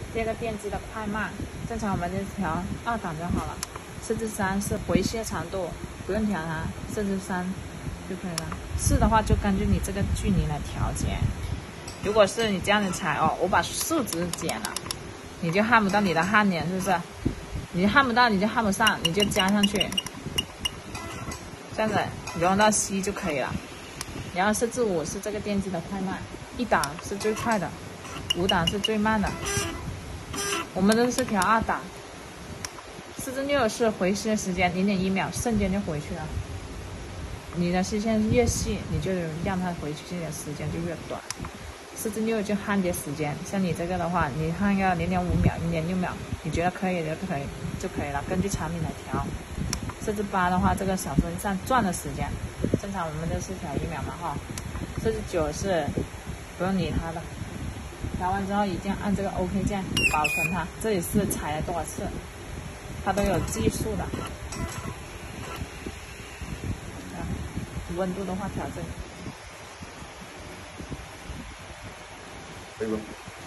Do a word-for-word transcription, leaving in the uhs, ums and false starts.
第二个电机的快慢，正常我们就调二档就好了。设置三是回切长度，不用调它，设置三就可以了。四的话就根据你这个距离来调节。如果是你这样子裁哦，我把数值减了，你就焊不到你的焊点，是不是？你焊不到你就焊不上，你就加上去，这样子容到 C 就可以了。然后设置五是这个电机的快慢，一档是最快的，五档是最慢的。我们都是调二档。设置六是回切时间零点一秒，瞬间就回去了。你的丝线越细，你就让它回去的时间就越短。设置六就焊接时间，像你这个的话，你焊个零点五秒、零点六秒，你觉得可以就可以就可以了，根据产品来调。设置八的话，这个小分散转的时间，正常我们都是调一秒嘛哈。设置九是不用理它的，调完之后一定按这个 OK 键保存它，这里是裁了多少次，它都有计数的。温度的话调这里。 可以不？